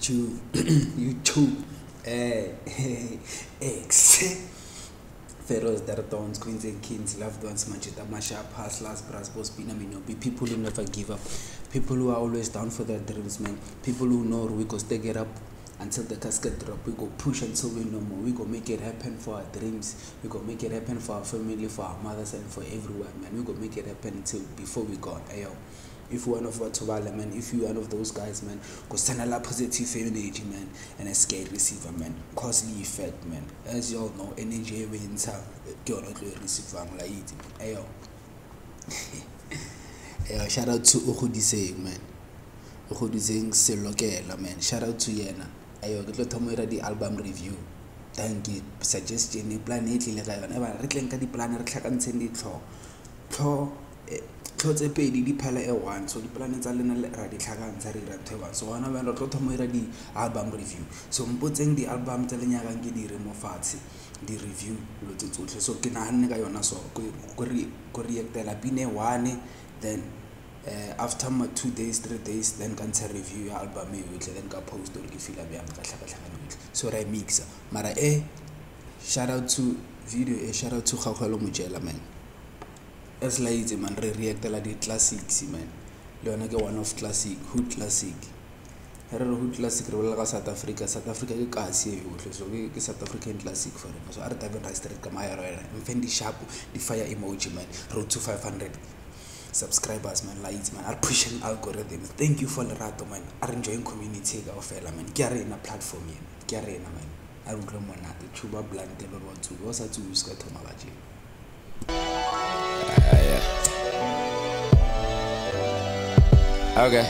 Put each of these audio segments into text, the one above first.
YouTube, X, Pharaohs, Dartons, Queens and Kings, loved ones, Machita, Masha, Hustlers, Brasbos, Pinamino, people who never give up, people who are always down for their dreams, man, people who know we go stay it up until the casket drop, we go push until we know more, we go make it happen for our dreams, we go make it happen for our family, for our mothers and for everyone, man, we go make it happen until before we go. Ayo. If you're one of man, if you're one of those guys, man, go send a positive energy, man, and a scared receiver, man, causely effect, man. As you all know, energy wins out, you're not going to receive like it. Ayo. Ayo, shout out to Uhudiseng, man. Uhudiseng Selokela, man. Shout out to Yena. Ayo, get to the album review. Thank you. Suggestion, plan it, never reclaim the plan, and send it for. Tse pedi di phala e one, so di planets a lena ra di tlhakantsha re ra theba, so wana ba tlo thoma ira di album review, so mpotseng di album tse lenyakang ke di re mo fatshe di review lo tse tsotlhe, so ke nahanne ka yona, so ko reactela pine one, then after 2 days 3 days then ka ntsha review ya album e yotlhe, then ka post or ke feel bjang ka tlhakatlhakana yotlhe, so ra mixa mara shout out to video, shout out to Kgakgwelo Mojela, man. As lazy man, react la the classics, man. Leona ke one of classic, hood classic. Here hood classic re bolela ka South Africa. South Africa ke kasi e yotlhe, so ke South African classic for it. So are taba ra straight ka maya rona. Mfendi sharp, the fire emoji, man. Road to 500 subscribers, man. Lights, man. Are pushing algorithms. Thank you for the rato, man. Are enjoying community ka ofela, man. Ke are in a platform here. Ke are in, man. Are utlwa monate. Chuba blunt le ba tsu. Wa sa tsu ska thoma ba je. Yeah. Okay.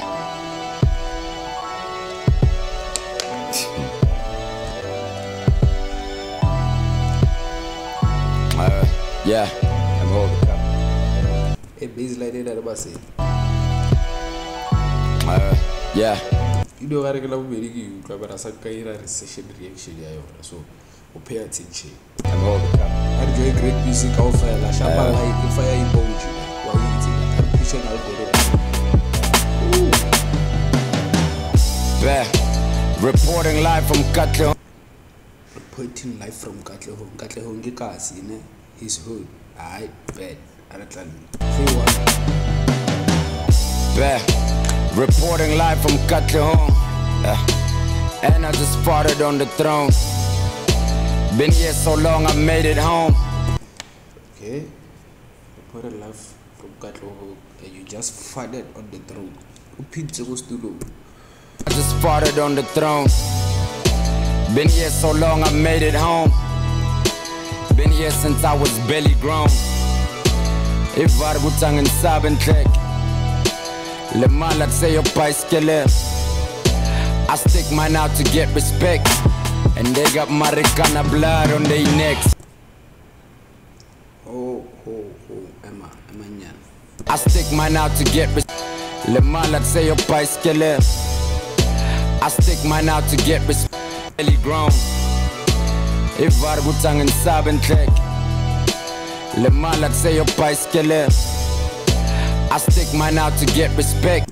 Yeah, I'm holding up. A base like that about say. Yeah. You know I regular you but as a recession reaction, so pay attention. I'm holding up. I enjoy great music of La Shapa like fire emoji while eating and pushing algorithm. Reporting live from Katlehong. Reporting live from Katlehong. Katlehong ke kasi ne his hood. I bet. Reporting live from Katlehong. And I just farted on the throne. Been here so long, I made it home. Okay. Reported live from Katlehong. You just farted on the throne. I just farted on the throne. Been here so long, I made it home. Been here since I was barely grown. Ivar butang and sabin trek. Le malat say your bicycle. I stick mine out to get respect. And they got Marikana blood on their necks. Emma Nyan. I stick mine out to get respect. Le malat say your bicycle. I stick mine out to get respect. Barely grown. Ivar butang and sabin trek. Le malat say your bicycle. I stick mine out to get respect.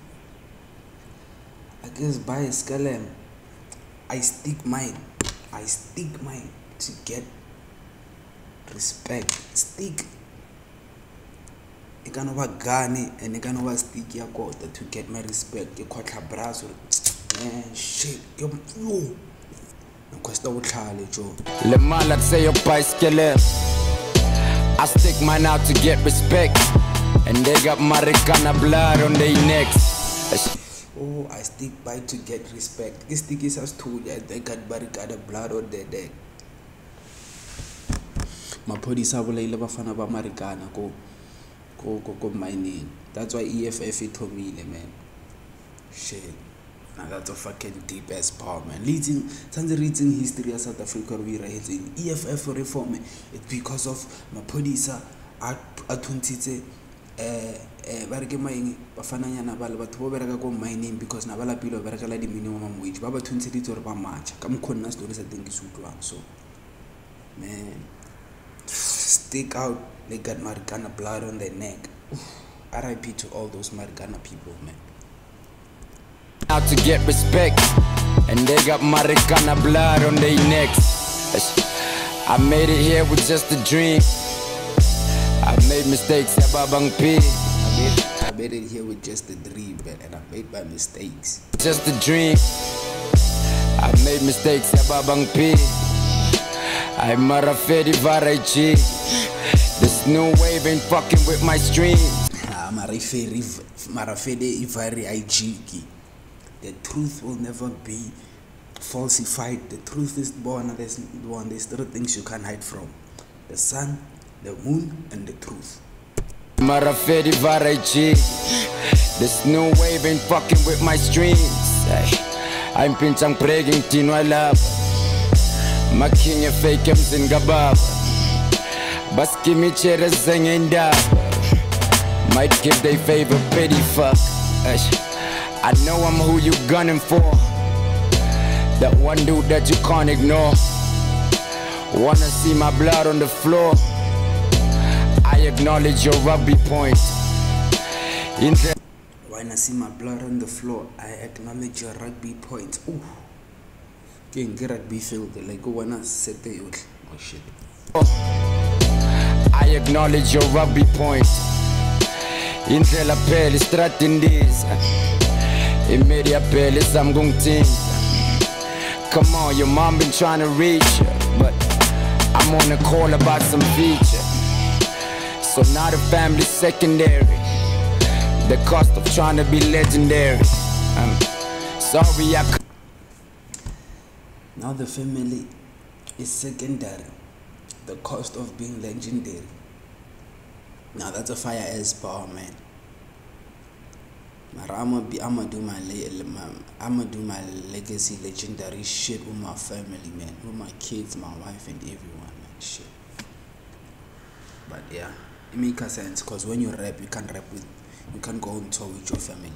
I guess by Scalem, I stick mine to get respect. Stick. I can't over gani and I can't over stick your quota to get my respect. You caught a brass man, shit. Yo. Le malat say your bicycle. I stick mine out to get respect. And they got Marikana blood on their necks. Oh, I stick by to get respect. This stick is as told that they got Marikana blood on their neck. Maphodisa boleile bafana ba Marikana go mining. That's why EFF told me, man. Shit. Now that's a fucking deep ass power, man. Reading history of South Africa, we writing EFF reform. It's because of Maphodisa atuntitse bareke maeng bafananyana ba le batho bo bereka go mining because na bala pilo bereka la di minimum wage ba ba thuntse ditse re ba matcha ka mkhonna story sa teng ke sutlwang. So man, stick out, they got Marikana blood on their neck. RIP to all those Marikana people, man. Out to get respect. and they got Marikana blood on their necks. I made it here with just a dream. I made mistakes, Babang P. I made it here with just a dream, and I made my mistakes. Just a dream. I made mistakes, Babang P. I marafedi varaichi. This new wave ain't fucking with my streams. Marafede ivari IG. The truth will never be falsified. The truth is born. There's three things you can't hide from: the sun, the moon, and the truth. Marafedi varaichi. This new wave ain't fucking with my streams. I'm pinchang preging tino love. Makinya fake ems in gabab. Baski mi chere zengenda. Might give they favor pity fuck. I know I'm who you gunning for. That one dude that you can't ignore. Wanna see my blood on the floor. I acknowledge your rugby point. Wanna see my blood on the floor. I acknowledge your rugby point. Ooh. Can't get rugby field. Like go wanna set the oh shit. I acknowledge your rugby point. Indlela phela istratindisa. Imedia phela samgungthinta. Come on, your mom been trying to reach you, but I'm on a call about some feature. So now the family's secondary. The cost of trying to be legendary. I'm sorry I could. Now the family is secondary. The cost of being legendary. Now that's a fire ass bar, man. I'ma do my legacy legendary shit with my family, man, with my kids, my wife, and everyone, man. Shit. But yeah, it makes sense because when you rap, you can't go on tour with your family.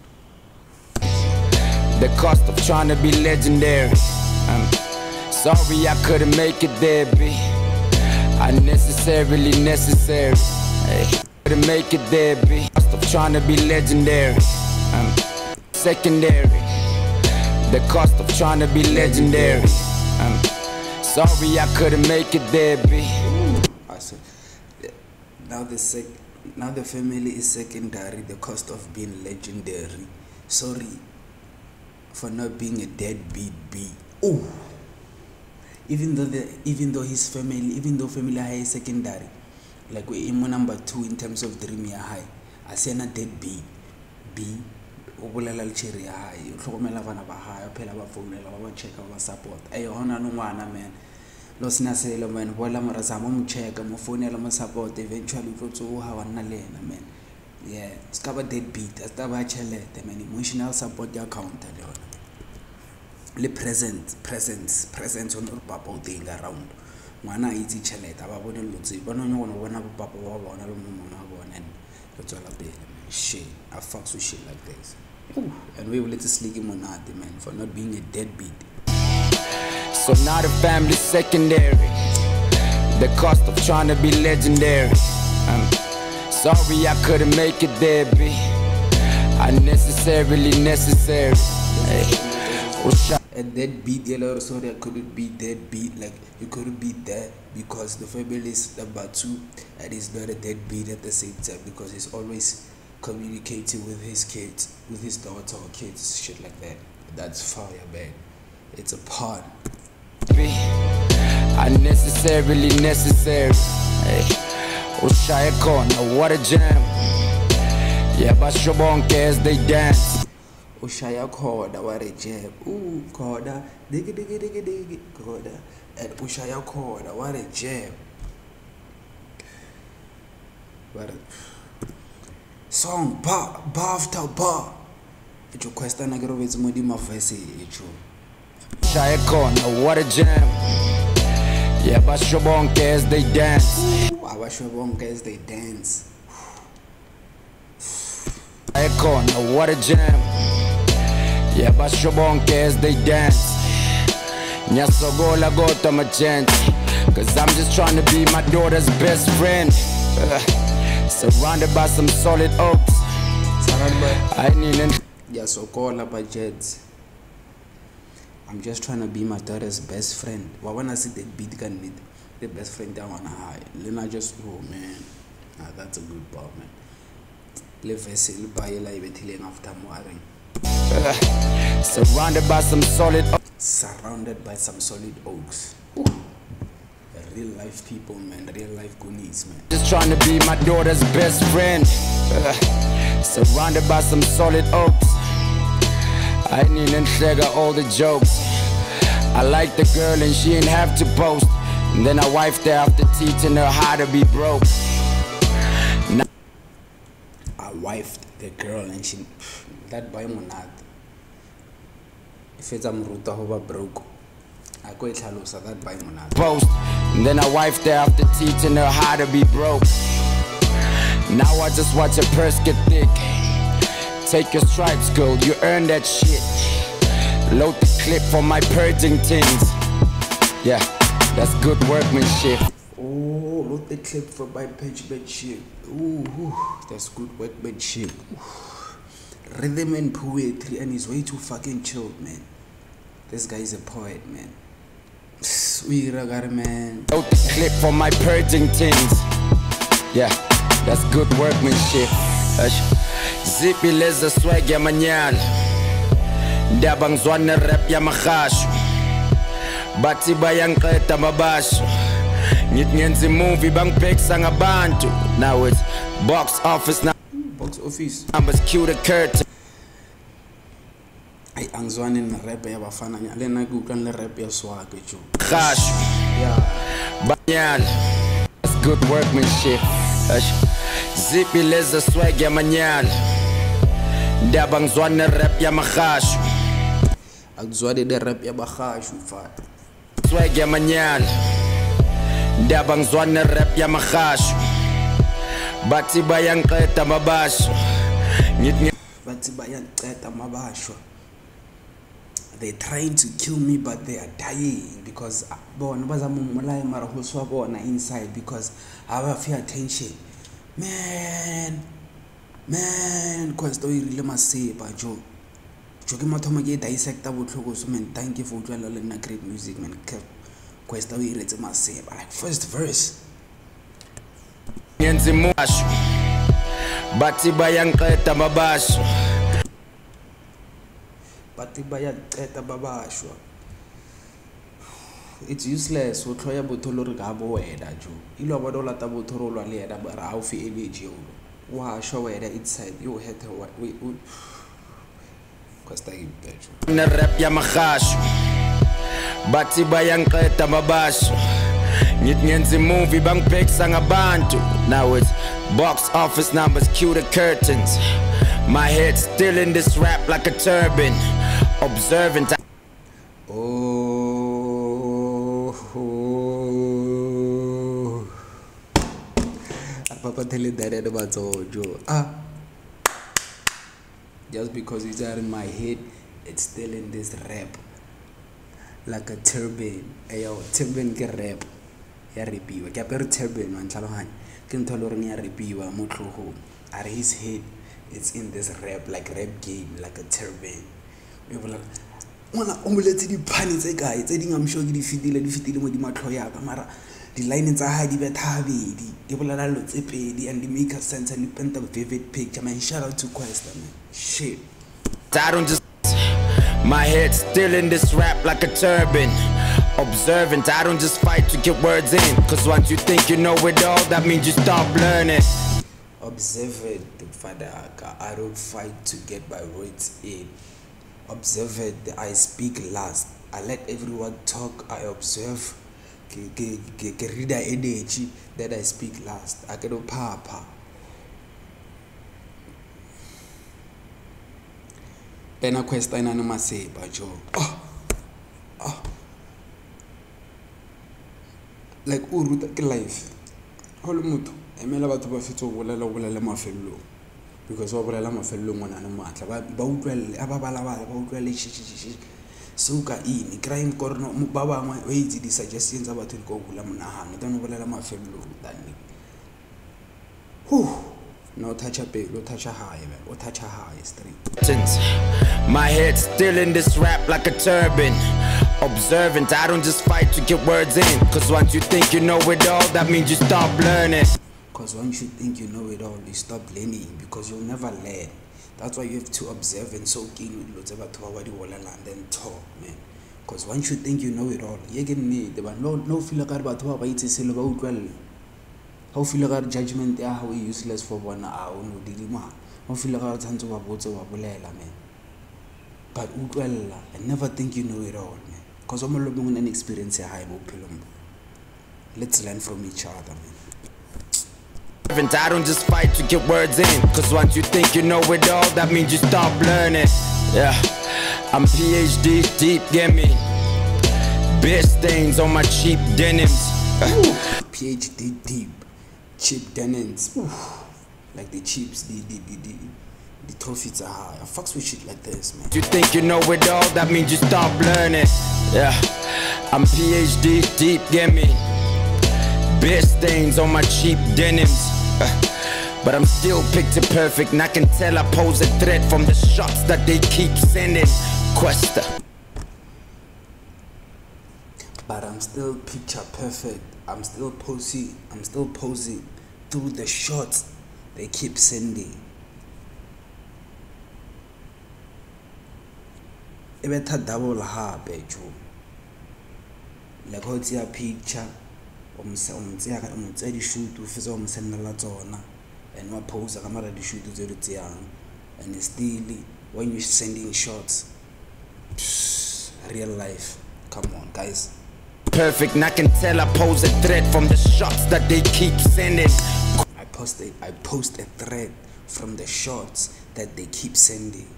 The cost of trying to be legendary. I'm sorry I couldn't make it there, B. Unnecessarily necessary. Hey, couldn't make it there, B. Cost of trying to be legendary. I'm secondary. The cost of trying to be legendary. I'm sorry I couldn't make it there, B. Now the family is secondary. The cost of being legendary. Sorry for not being a deadbeat B. Ooh. Even though family high is secondary, like we're in number 2 in terms of dream high. I say not deadbeat B. Obulela cherry high. Utlhokomela bana ba high. Phela ba phonela ba check ba support. Ayo hona no ngwana man. Lo sina selo man. Bola mara zama mo check mo phonela mo support eventually go to ha wana lena man. Yeah, skaba deadbeat. Asta ba chelete man. Emotional support ya counter le hona. Le presence on papa thing around. Ngwana itse chelete ba bone lotse. Bona nyo bona papa ba bona le mo mama bona and go tswela pele. Shit, I fucks with shit like this. Ooh. And we will let us league him on that, man, for not being a deadbeat. So now the family's secondary. The cost of trying to be legendary. I'm sorry I couldn't make it there, B. Unnecessarily necessary. Hey. A deadbeat, sorry, I couldn't be deadbeat. Like, you couldn't be that because the family is number 2 and he's not a deadbeat at the same time because he's always communicating with his kids, with his daughter or kids, shit like that. That's fire, man. It's a pun. Unnecessarily necessary. Hey, Ushaya corner, what a jam. Yeah, but Shobonke as they dance. Ushaya corner, what a jam. Ooh, corner, diggy, corner. And Ushaya corner, what a jam. What a song bar after bar. It's your question. I get over to Modi Mafesi. Shaya corner, what a jam. Yeah, but Shobonke as they dance. Shobonke as they dance. Shaya corner, what a jam. Yeah, but Shobonke as they dance. Nyasogola gota my chance. Cause I'm just trying to be my daughter's best friend. Surrounded by some solid oaks. I need an Yasogola by jets. I'm just trying to be my daughter's best friend. Wa wanna see the beat can need the best friend I wanna hire. Lena just, oh man, that's a good bar, man. Le vessel by like betilling after mooring. Surrounded by some solid oaks. Ooh. Real life people, man. Real life goonies, man. Just trying to be my daughter's best friend. Surrounded by some solid oaks. I need and share all the jokes. I like the girl and she ain't have to boast. And then I wifed her after teaching her how to be broke. I wifed the girl and she that boy monad. If it's ruta hoba broke. I go tlhalosa that boy monad. Boast. And then I wifed her after teaching her how to be broke. Now I just watch her purse get thick. Take your stripes, girl, you earn that shit. Load the clip for my purging things. Yeah, that's good workmanship. Oh, load the clip for my shit. Ooh, that's good workmanship. Rhythm and poetry, and he's way too fucking chilled, man. This guy is a poet, man. Sweet ragar, man. Load the clip for my purging things. Yeah, that's good workmanship. Zippy leza swag ya manyala. Dabang zwane rap ya makhasho. Bathi bayangiqeda mabasho. Ngithi ngenza movie bangibhekisa ngabantu. Now it's box office now. Box office. Numbers cue the curtain. Ay angizwane na rap ya bafana nya. Lena kukan le rap ya swag jo. Khasho. Yeah. Banyala. That's good workmanship. Zippy leza swag ya manyala. Dabang zwane rap ya makhasho. Akuzwane de rap ya bakhasho mfana. Swag ya manyala. Dabang zwane rap ya makhasho. Bathi bayangiqeda mabasho. Bathi bayangiqeda mabasho. They're trying to kill me, but they are dying because bona bazamumulaya mara ho swabona inside because I have fear attention. Man, Questa irile maseba jo. Jo ke mathomo ke dissecta botlhoko so man, thank you for utlwela le nna great music man. Questa o iretse maseba like first verse. Yenzi musho. Bathi bayangiqeda mabasho. Bathi bayangiqeda babashwa. It's useless o tloya botholo re ga bo wena jo. Ilo ba dola ta bothoro lwa le yena ba ra o fi energy o. Wa show wena inside you hit her what we Questa ke bejo. Ne rap ya makhasho. Bathi bayangiqeda mabasho. Ngithi ngenza movie bangibhekisa ngabantu. Now it's box office numbers cue the curtains. My head still in this rap like a turban. Observant. Papa tell it that about Joe. Just because it's out in my head, it's still in this rap. Like a turban. Ayo, turban ke rap. Ya repiwa. Ke apere turban man tlhaloganya. Ke ntho le reng ya repiwa mo tlhogong. Are his head, it's in this rap, like rap game, like a turban. Mona o moletse di phani tse kae tse ding I'm sure ke di fitile mo di matlho ya ka mara di line tsa ha di betha habedi di bolela lo tse pedi and they make a sense and paint a vivid picture man. Shout out to Questa man. Shit. I don't just my head still in this rap like a turban. Observant, I don't just fight to get words in. Cause once you think you know it all, that means you stop learning. Observant, Father, I don't fight to get my words in. Observant, I speak last. I let everyone talk. I observe. Read the energy that I speak last. I get papa. Pena Questa ina noma seba jo. Like uruta ke life. Holo motho emela batho ba fetso bolela mafelo because wa bolela mafelo ngwana na matla ba utlwelle aba bala ba utlwelle shi suka ini crime corner ba bangwe ba itse di suggestions tsa batho go bula monahano tano bolela mafelo tani no touch a pelo touch a high o touch a high straight My head's still in this rap like a turban. Observant, I don't just fight to get words in. Cause once you think you know it all, that means you stop learning. Because once you think you know it all, you stop learning, because you'll never learn. That's why you have to observe and soak in with lots of and then talk, man. Because once you think you know it all, you get need, but no feel like about how it's how feel like judgment how useless for one hour, no dilema. How feel like time to about man. But I never think you know it all, man. Because I'm looking an experience high. Let's learn from each other, man. I don't just fight to get words in. Cause once you think you know it all, that means you stop learning. Yeah, I'm PhD deep, get me. Beer stains on my cheap denims. PhD deep, cheap denims. Like the chips, the trophies are high. I fucks with shit like this, man. You think you know it all, that means you stop learning. Yeah, I'm PhD deep, get me. Beer stains on my cheap denims. But I'm still picture perfect, and I can tell I pose a threat from the shots that they keep sending. Questa. But I'm still picture perfect. I'm still posing through the shots they keep sending. It better double hard, Joe. Like how it's a picture. The shoot to fizz send a lot on and my pose I'm the shoot to the young and still when you're sending shots, real life. Come on, guys. Perfect, and I can tell I pose a threat from the shots that they keep sending. I post a threat from the shots that they keep sending.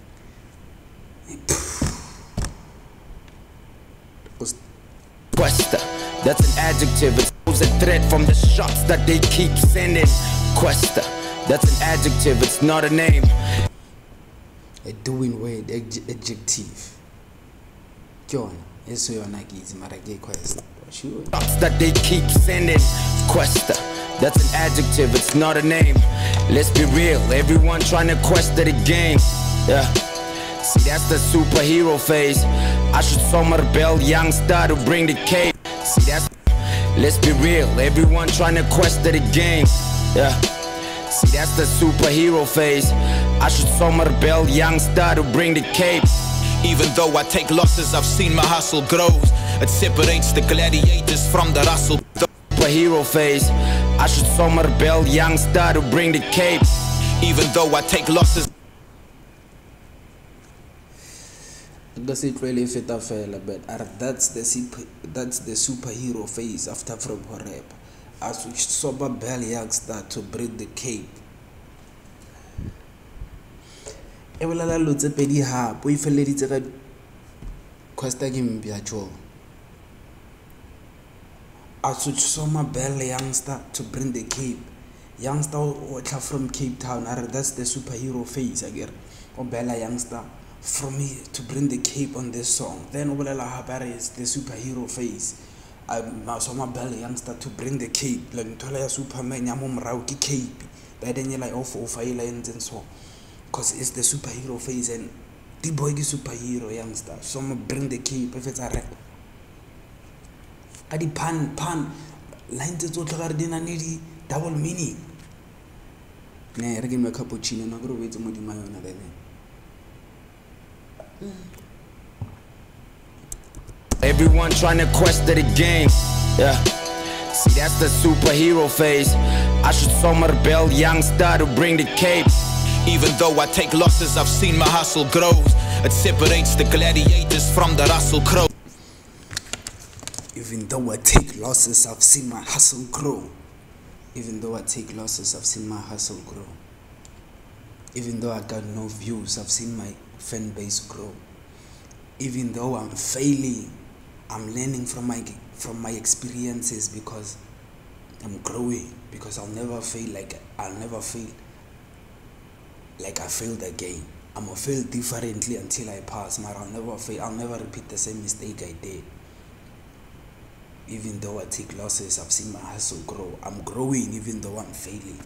Questa, that's an adjective. It's a threat from the shots that they keep sending. Questa, that's an adjective. It's not a name. A doing word, adjective. John, yes, you're not easy, Maragay Questa. Sure. Shots that they keep sending. Questa, that's an adjective. It's not a name. Let's be real. Everyone trying to questa the game. Yeah. See, that's the superhero phase. I should summer bell youngster to bring the cape. See, that's. Let's be real, everyone trying to questa the game. Yeah. See, that's the superhero phase. I should summer bell youngster to bring the cape. Even though I take losses, I've seen my hustle grows. It separates the gladiators from the Russell. Superhero phase. I should summer bell youngster to bring the cape. Even though I take losses. Does it really fit a fella? But that's the superhero phase after from rap. As we sober belly start to break the cape. Evelala lotse pedi ha po ifeleditse ka questa ke mbia jo. As we sober belly youngster to bring the cape. Youngster from Cape Town. That's the superhero phase again. Or Bella youngster. From me to bring the cape on this song. Then Obelela Habari is the superhero phase. I'm my belly youngster to bring the cape. Like Tola Superman Yamum Rauki cape. But then you like off lines and so. Cause it's the superhero phase and the boy is superhero youngster. Some bring the cape if it's a rap. Adi pan lines to Gardina needy double meaning. Nah, give me a cappuccino, I'm gonna wait to move my own other. Everyone trying to questa the game. Yeah. See, that's the superhero phase. I should summer bell youngster to bring the cape. Even though I take losses, I've seen my hustle grows. It separates the gladiators from the Russell Crowe. Even though I take losses, I've seen my hustle grow. Even though I take losses, I've seen my hustle grow. Even though I got no views, I've seen my fan base grow. Even though I'm failing, I'm learning from my experiences because I'm growing. Because I'll never fail like I failed again. I'm gonna fail differently until I pass. But I'll never fail. I'll never repeat the same mistake I did. Even though I take losses, I've seen my hustle grow. I'm growing even though I'm failing.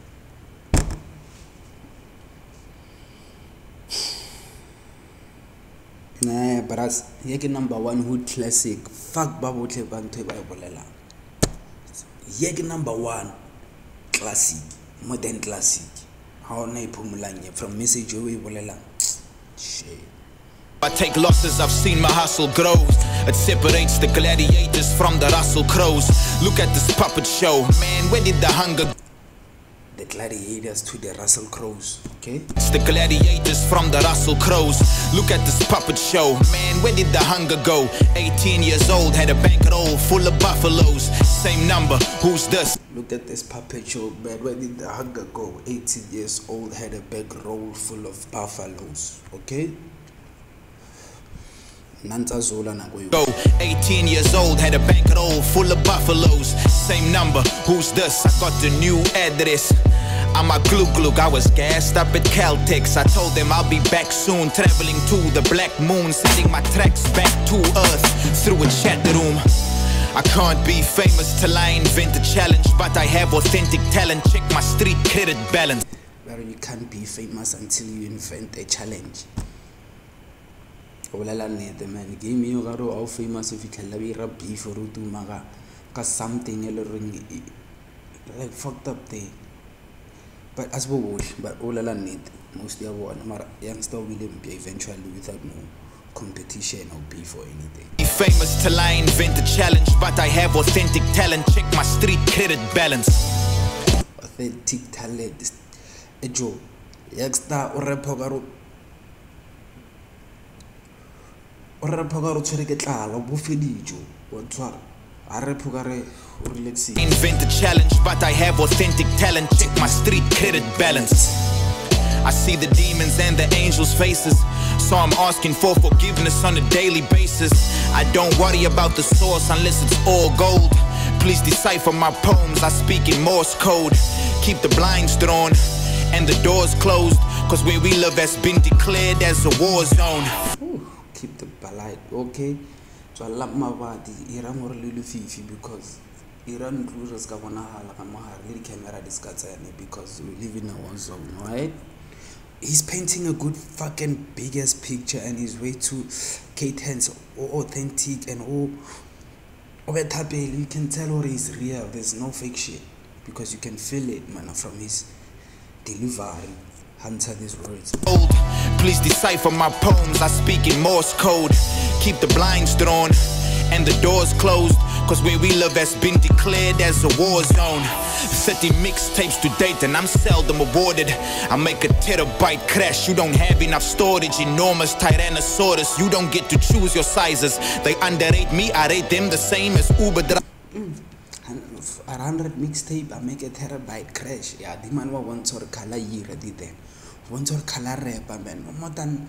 Nah, but as ye ke number 1 hood classic. Fuck ba botle ba ntwe ba bolela. Ye ke number 1 classic, modern classic. How na iphumulang from message o e bolela. Shit. I take losses, I've seen my hustle grow. It separates the gladiators from the Russell Crows. Look at this puppet show, man, where did the hunger go? The gladiators to the Russell Crows, okay? It's the gladiators from the Russell Crows. Look at this puppet show, man, where did the hunger go? 18 years old, had a bankroll full of buffaloes. Same number, who's this? Look at this puppet show, man, where did the hunger go? 18 years old, had a bankroll full of buffaloes, okay? 18 years old, had a bankroll full of buffaloes. Same number, who's this? I got the new address. I'm a glug, I was gassed up at Caltex. I told them I'll be back soon, traveling to the black moon, sending my tracks back to earth through a chat room. I can't be famous till I invent a challenge, but I have authentic talent. Check my street credit balance. Well, you can't be famous until you invent a challenge. Man, game you got all famous if you can love beef or do maga, cause something like fucked up there. But as we watch, but all I need mostly one youngster will be eventually without no competition or beef or anything. Be famous till I invent a challenge, but I have authentic talent. Check my street credit balance. Authentic talent. Ejo, youngster or repogaro. Invent a challenge, but I have authentic talent. Check my street credit balance. I see the demons and the angels' faces, so I'm asking for forgiveness on a daily basis. I don't worry about the source unless it's all gold. Please decipher my poems, I speak in Morse code. Keep the blinds drawn and the doors closed, cause where we live has been declared as a war zone. Keep the polite, okay? So I love my body. Iran more little fifi because Iran includes Gavanaha really camera discussing because we live in a war zone, right? He's painting a good fucking biggest picture and his way to K-Tense authentic and all you can tell what is real. There's no fake shit because you can feel it, man, from his delivery. Answer these words. Please decipher my poems, I speak in Morse code. Keep the blinds drawn and the doors closed, cause where we live has been declared as a war zone. 30 mixtapes to date and I'm seldom awarded. I make a terabyte crash, you don't have enough storage. Enormous Tyrannosaurus, you don't get to choose your sizes. They underrate me, I rate them the same as Uber drivers. 100 mixtape, I make a terabyte crash. Yeah, the man wants or color year did them. Once or color rap, man. More than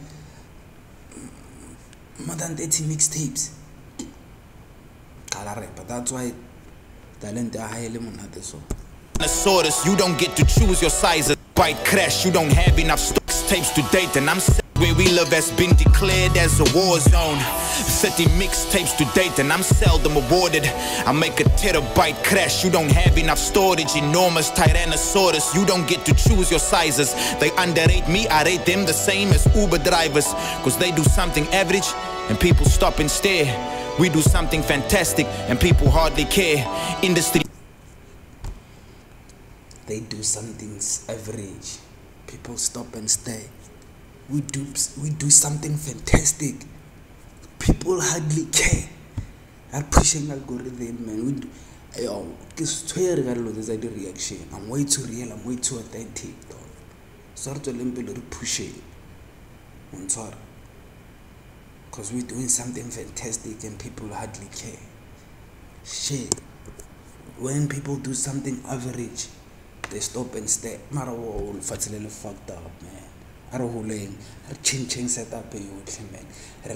30 mixtapes. Color rap, that's why talent are highly monetized. You don't get to choose your sizes. Byte crash, you don't have enough tapes to date, and I'm where we live has been declared as a war zone. 30 mixtapes to date and I'm seldom awarded. I make a terabyte crash, you don't have enough storage. Enormous Tyrannosaurus, you don't get to choose your sizes. They underrate me, I rate them the same as Uber drivers, cause they do something average and people stop and stare. We do something fantastic and people hardly care. Industry, they do something average, people stop and stare. We do something fantastic, people hardly care. Are pushing algorithm, man. We do, yo, there's a reaction. I'm way too real, I'm way too authentic. Sort of limble push it. Because we're doing something fantastic and people hardly care. Shit. When people do something average, they stop and stare. Marawo, fatally fucked up, man. Changing setup man.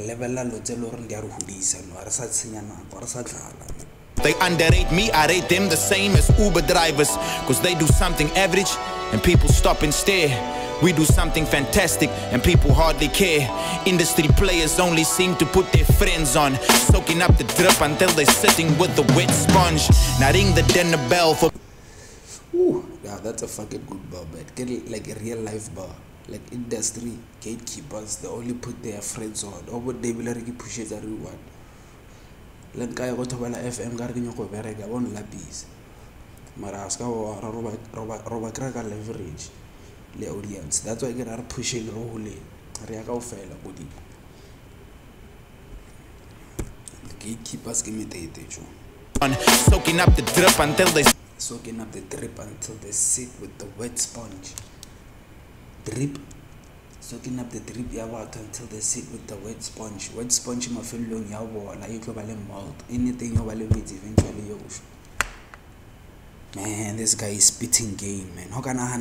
They underrate me, I rate them the same as Uber drivers, cause they do something average and people stop and stare. We do something fantastic and people hardly care. Industry players only seem to put their friends on, soaking up the drip until they're sitting with the wet sponge. Now ring the dinner bell for ooh, yeah, that's a fucking good bar, but get it like a real life bar. like industry gatekeepers, they only put their friends on. Or what they will push it everyone. Like I got to FM garden go berega on lapis. Maraska or Robert Cracker leverage the audience. That's why I get pushing Rohuli. Riaka fella goody. The gatekeepers give me the soaking up the drip until they sit with the wet sponge. Drip. Soaking up the drip until they sit with the wet sponge. Wet sponge in my feel long yawa like you global mouth. Anything you will eventually use. Man, this guy is spitting game, man. How can I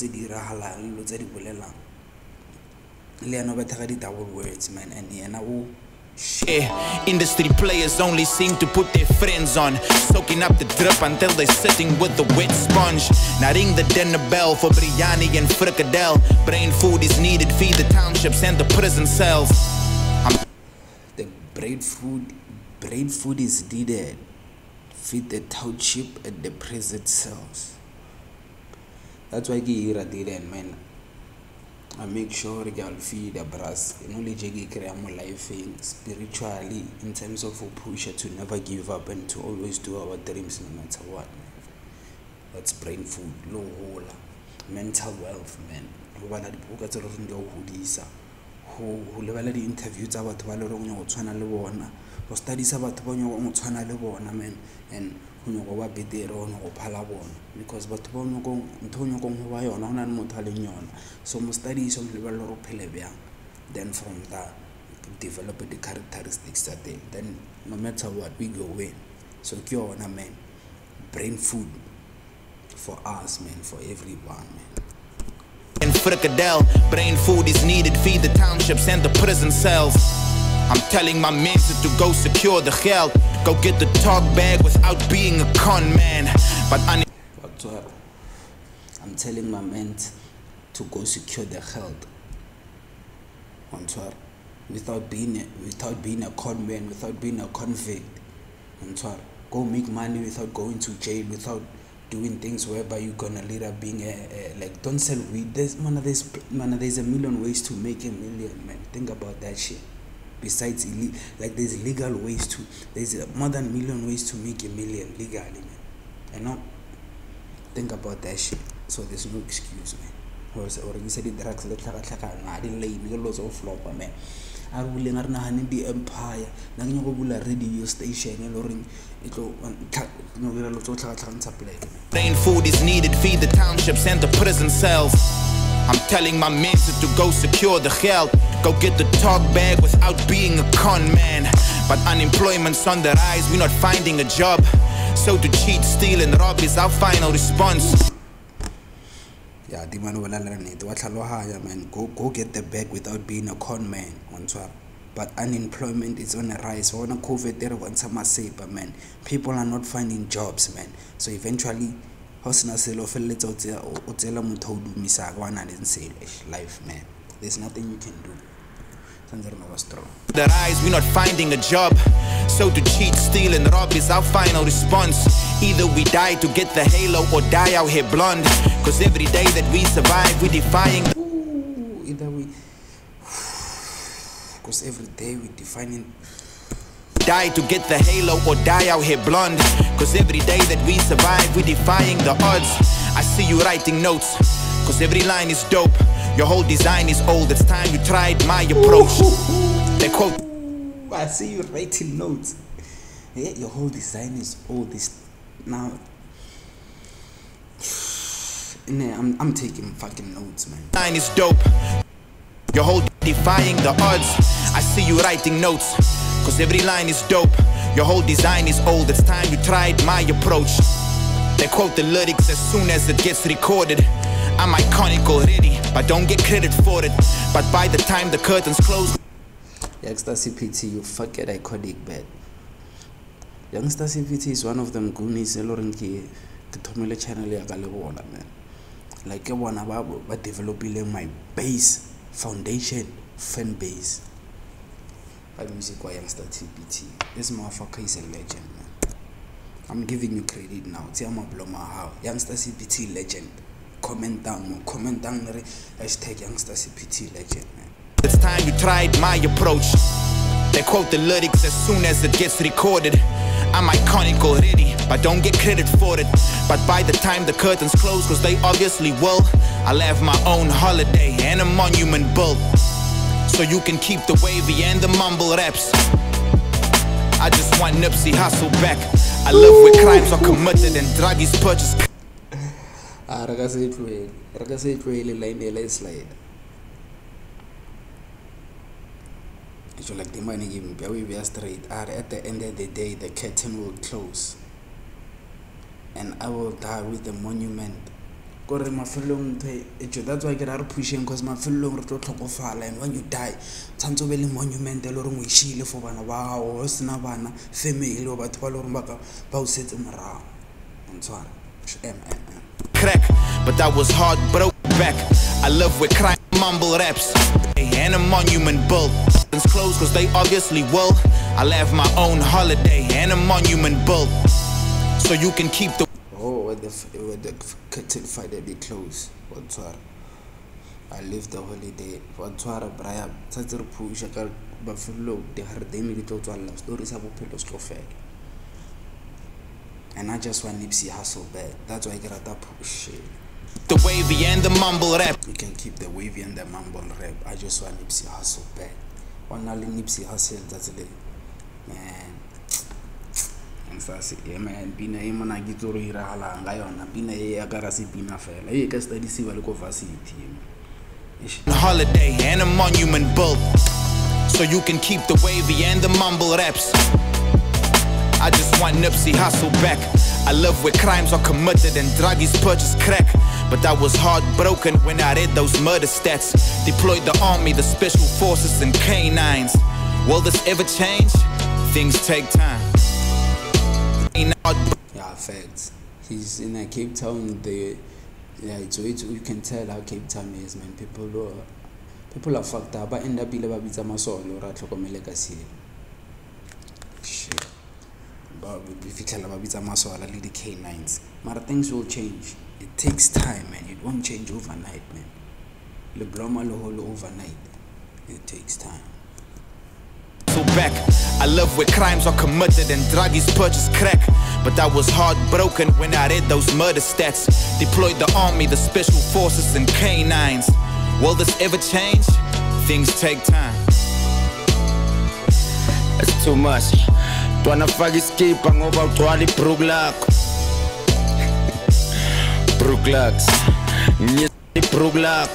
double words, man, and industry players only seem to put their friends on, soaking up the drip until they're sitting with the wet sponge. Now ring the dinner bell for biryani and fricadelle. Brain food is needed, feed the townships and the prison cells. The brain food is needed, feed the township and the prison cells. That's why I did, man. I make sure y'all feed the brass. Knowledge create life spiritually in terms of a pusher to never give up and to always do our dreams no matter what. That's brain food, low hole, mental wealth, man. Who level the interviews about Valorong or studies about man, and who be there on or palabon because but so most studies on level of pelebia. Then from that develop the characteristics that then no matter what we go in. So cure on a man, brain food for us, man, for everyone, man. And fricadelle, brain food is needed, feed the townships and the prison cells. I'm telling my men to go secure the geld, go get the talk bag without being a con man. But I'm telling my men to go secure the geld, without being a con man, without being a convict. Go make money without going to jail, without doing things whereby you're gonna later up being like don't sell weed. There's a million ways to make a million, man. Think about that shit. Besides there's legal ways to, there's more than million ways to make a million legally, man. And not think about that shit. So there's no excuse, man. Or you said the drugs I didn't lay because of flop, man. I will learn the empire. Nang go bula radio station loring ito brain food is needed, feed the townships and the prison cells. I'm telling my men to go secure the geld, go get the talk bag without being a con man. But unemployment's on the rise, we're not finding a job. So to cheat, steal and rob is our final response. Yeah, the man will learn it. Man, go get the bag without being a con man. But unemployment is on the rise. So on a COVID there wants some safer, man. People are not finding jobs, man. So eventually life, man. There's nothing you can do. The rise, we're not finding a job. So to cheat, steal and rob is our final response. Either we die to get the halo or die out here blonde. Cause every day that we survive, we're defying. Either we, cause every day we're defining. Die to get the halo or die out here blonde. Cause every day that we survive, we're defying the odds. I see you writing notes, cause every line is dope. Your whole design is old, it's time you tried my approach. They quote, I see you writing notes. Yeah, your whole design is old. This now I'm taking fucking notes, man. Line is dope. Your whole defying the odds. I see you writing notes, cause every line is dope. Your whole design is old, it's time you tried my approach. They quote the lyrics as soon as it gets recorded. I'm iconic already, but don't get credit for it. But by the time the curtains close, Youngster CPT, you fucking iconic bad. Youngster CPT is one of them goonies Lorenki Kitomile channel Yagalewona, man. Like one about developing my base, foundation, fan base. By music by Youngster CPT. This motherfucker is a legend, man. I'm giving you credit now. Tiama Bloma how Youngster CPT legend. comment down #youngstercpt legend, man. It's time you tried my approach. They quote the lyrics as soon as it gets recorded. I'm iconic already, but don't get credit for it. But by the time the curtains close, cause they obviously will, I'll have my own holiday and a monument built, so you can keep the wavy and the mumble raps. I just want Nipsey Hussle back. I love where crimes are committed and drug is purchased. Raka se tlohele line ele slide. It's like the money give me, we are straight. At the end of the day, the curtain will close, and I will die with the monument. That's why I get pushing, because my film and when you die, Tanto Belly monument, the Lord will shield for one wow, Snavana, female, but Palombaca, Pauset Mara, and so on. Crack, but that was hard, broke back. I love where crime mumble raps and a monument built. It's closed cause they obviously will. I'll have my own holiday and a monument built, so you can keep the with the curtain fight they close. I live the holiday. What's Brian? Tazer push a buffalo. They heard them little to love stories about pillows to fair. And I just want Nipsey Hussle bad. That's why I get that push. The wavy and the mumble rap. You can keep the wavy and the mumble rap. I just want Nipsey Hussle bad. One only Nipsey Hussle, that's it. Man. And so I say, yeah, man, Bina Imana Gitoro Hirahala and Guyana, Bina Yagarasi Bina Fella. You can study civil team. Holiday and a monument built, so you can keep the wavy and the mumble raps. I just want Nipsey Hussle back. I love where crimes are committed and druggies purchase crack. But I was heartbroken when I read those murder stats. Deployed the army, the special forces and canines. Will this ever change? Things take time. Yeah, facts. He's in Cape Town. You can tell how Cape Town is, man. People are fucked up. But end up being a bit of a soul or a shit. But if you tell about bit of muscle, I lead the canines. But things will change. It takes time, man. It won't change overnight, man. Le Broma lo holo overnight. It takes time. So back, I love where crimes are committed and druggies purchase crack. But I was heartbroken when I read those murder stats. Deployed the army, the special forces and canines. Will this ever change? Things take time. It's too much. Twana fagi skip ang over twali pruglak. Pruglaks. Nyesi pruglak.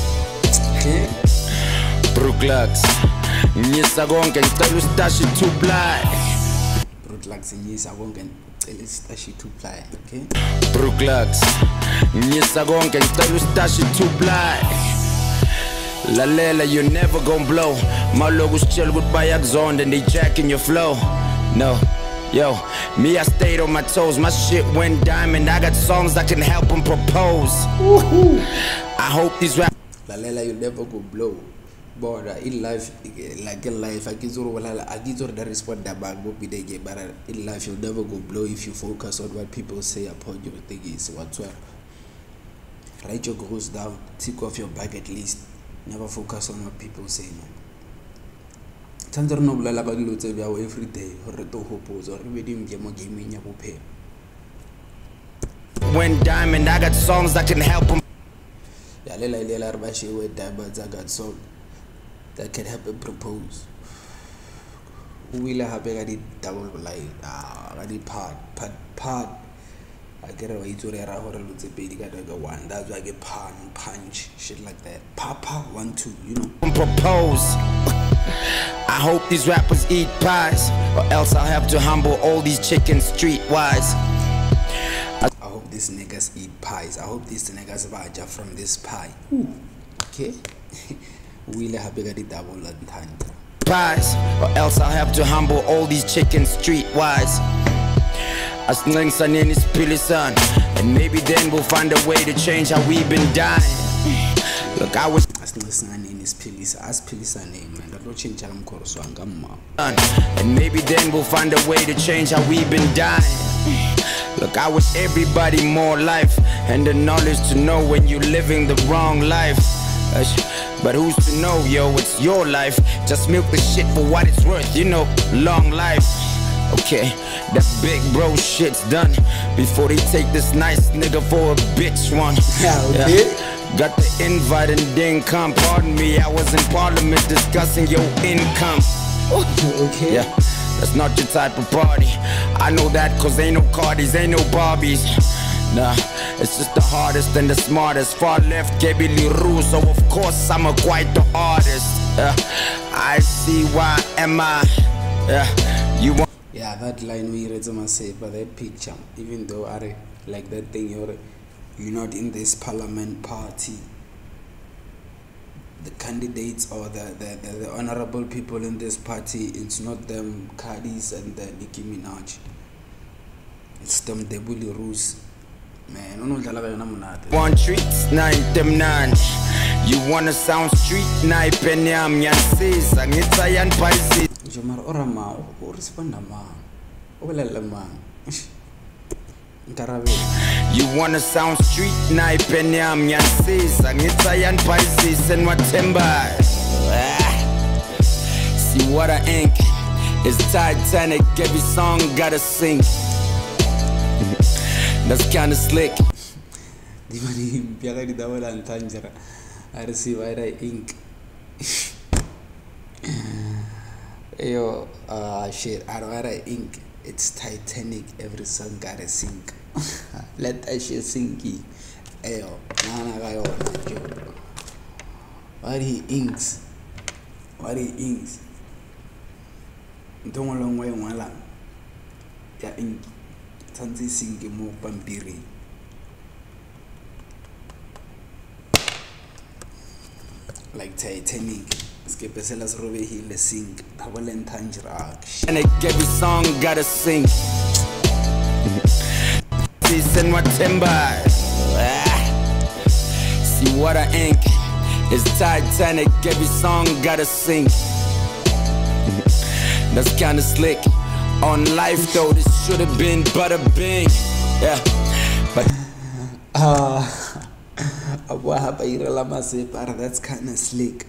Pruglaks. Nyesa gonke ngicela stashi to ply. Pruglaks nyesa gonke ngicela stashi to ply, okay? Pruglaks. Nyesa gonke ngicela stashi to ply. Lalela, you never gon' blow. My logos chill goodbye axon, and they jacking your flow. No, yo, me I stayed on my toes. My shit went diamond. I got songs that can help them propose. I hope these rap. Lalela, you never go blow. But in life, like in life, I get the respect that bag will be there. But in life, you'll never go blow if you focus on what people say upon your thing is whatsoever. Write your goals down. Tick off your bucket list. Never focus on what people say, man. Tanzer no blala ba dilo tse bya every day hore to hopotsa re be di mo gaming ya bophelo. When diamond, I got songs that can help them. Ya lela re ba shewe diamonds, I got song that can help him propose. O ile hape ga di double line, ga di part. I get away to the hore lo tse pedi ka daga one. That's why I get punch, shit like that. Papa 1 2, you know. Propose. I hope these rappers eat pies, or else I'll have to humble all these chickens streetwise. I hope these niggas eat pies. I hope these niggas baja from this pie. Okay? We'll have a double time. Pies, or else I'll have to humble all these chickens streetwise. As things are in this pilisan, and maybe then we'll find a way to change how we've been dying. Look, I was in his police, as police name, man. That don't change I'm and maybe then we'll find a way to change how we've been dying. Look, I wish everybody more life and the knowledge to know when you're living the wrong life. But who's to know, yo, it's your life. Just milk the shit for what it's worth, you know, long life. Okay, that big bro shit's done before they take this nice nigga for a bitch one. Yeah, okay. Got the invite and didn't come. Pardon me, I was in parliament discussing your income. Okay. Yeah, that's not your type of party. I know that cause ain't no Cardis, ain't no Barbies. Nah, it's just the hardest and the smartest. Far left, Gaby Leroux, so of course I'm quite the artist. I see why am I. You want. Yeah, that line we read say, but that picture, even though I like that thing, you're not in this parliament party. The candidates or the honorable people in this party, it's not them Cardis and the Nicki Minaj. It's them Gaby Leroux. Man, want treats, 9 them 9. You wanna sound street, 9 penyam yansis, and it's a yan paisi. Jomar orama, or respond a man. You wanna sound street, 9 penyam yansis, and it's a yan paisi, and what timber. See what I ink is Titanic, every song gotta sing. That's kinda slick. I receive ink. Yo, shit, I don't write ink. It's Titanic, every song gotta sink. Let that shit sink. Ayo, what he inks? What he inks? Don't long way, one lang. Yeah, ink. Tanzi singi mo pampiri. Like Titanic. Skip a sellers robe heal sink. Tabalan tanjra. And every song gotta sing. Send what timber. See what I ink is Titanic. Every song gotta sing. That's kinda slick. On life though, this should have been bada bing. Yeah, but that's kind of slick.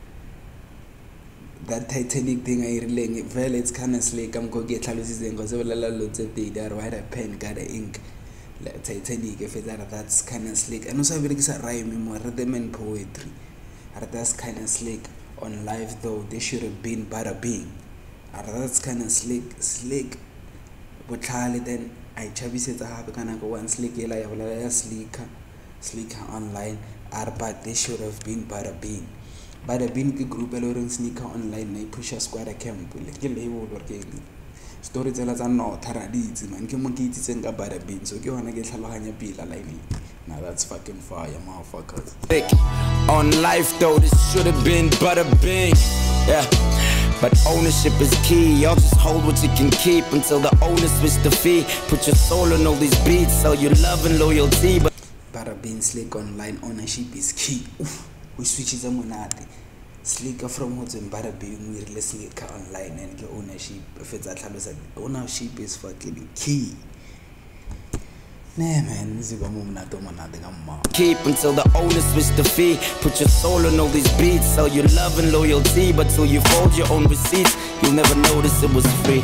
That Titanic thing I really well, it's kind of slick. I'm gonna get Talusis and goes over loads of data, write a pen, got a ink. Like Titanic, if that's kind of slick. And also, I really say rhyme more rhythm and poetry. That's kind of slick. On life though, they should have been bada bing. That's kind of slick. But Charlie then I chabby I have kind of go one slick slicker online. But they should have been bada bing. Bada bing group alone sneaker online. They push a squad camp. Like working. Storytellers are not Taradis, man. Come on, kids and a bada bing. So you wanna get Halahanya Pila like me. Now that's fucking fire, motherfuckers. On life though, this should have been bada bing. Yeah. But ownership is key, y'all just hold what you can keep until the owner switch the fee. Put your soul on all these beats, sell your love and loyalty. But being slick online, ownership is key. We switch it monate. Slicker from what's in being we listening online and your ownership. If it's that ownership is fucking key. Nah man, this is keep until the owner switch the fee. Put your soul on all these beats, sell your love and loyalty. But till you fold your own receipts, you'll never notice it was free.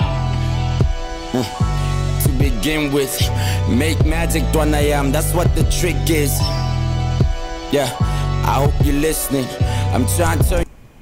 To begin with, make magic Dwanayam, that's what the trick is. Yeah, I hope you're listening. I'm trying to turn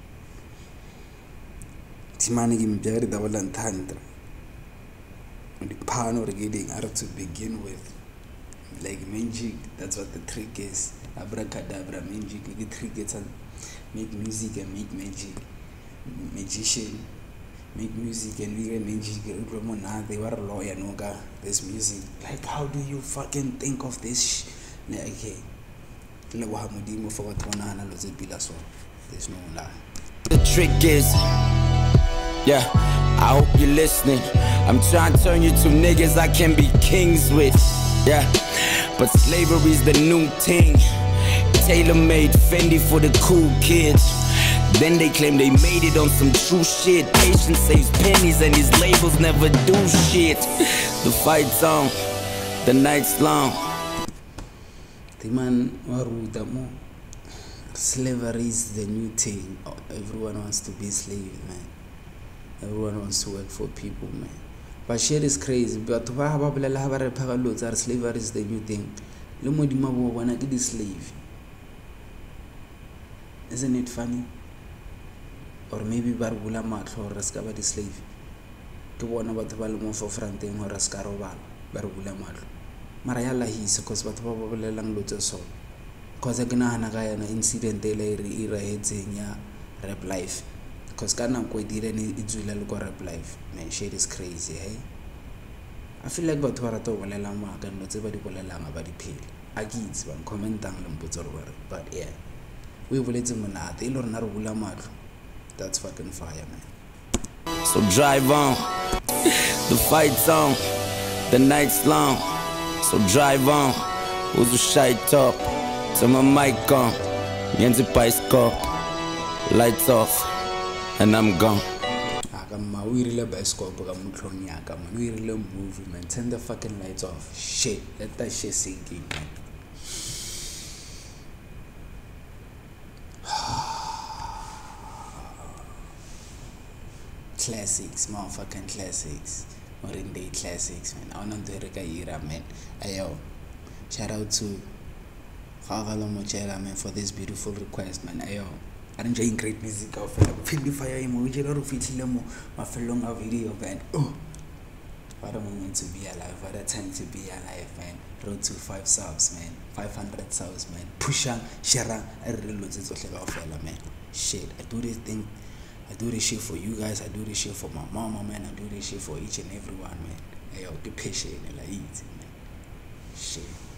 the pan or getting out to begin with, like magic. That's what the trick is. Abracadabra, magic. The trick is make music and make magic. Magician make music and we magic. They were a lawyer, noga. This music, like how do you fucking think of this? Okay, there's no lie. The trick is, yeah, I hope you're listening. I'm trying to turn you to niggas I can be kings with. Yeah, but slavery's the new thing. Tailor-made Fendi for the cool kids. Then they claim they made it on some true shit. Patience saves pennies and these labels never do shit. The fight's on, the night's long. The man waruta mo. Slavery is the new thing. Everyone wants to be slave, man. Everyone wants to work for people, man. But shit is crazy. But slavery is the new thing. Wanna get the slave. Isn't it funny? Or maybe barbula matlo or raskaba the slave. To one about the balloon for fronting or rascarobal, barbula matlo. Mariala his because what probably lang lots of soul. Cause I gonna hana incident ira heads rap life. Cause kana quite did any it's rap life. Man, shit is crazy, hey? I feel like but what I told Lama and not everybody will allow about the pill. I get one comment on them, but yeah. We will let them not they learn not. That's fucking fire, man. So drive on. The fight's on. The night's long. So drive on. Who's the shy top? To my mic on. Yanzi Pice cup. Lights off. And I'm gone. We really best scope. We really movie, man. Turn the fucking lights off. Shit. Let that shit sink in, man. Classics, motherfucking classics. Modern day classics, man. I don't know era, man. Ayo. Shout out to Khavalo Mochela, man, for this beautiful request, man. Ayo. I'm enjoying great music. I feel the fire emoji. I feel my fellow video, man. Oh, what a moment to be alive. What a time to be alive, man. Road to 5 subs, man. 500 subs, man. Pusha, share, I really lose it, man. Shit, I do this thing. I do this shit for you guys. I do this shit for my mama, man. I do this shit for each and everyone, man. Hey, yo, be patient and like easy, man. Shit.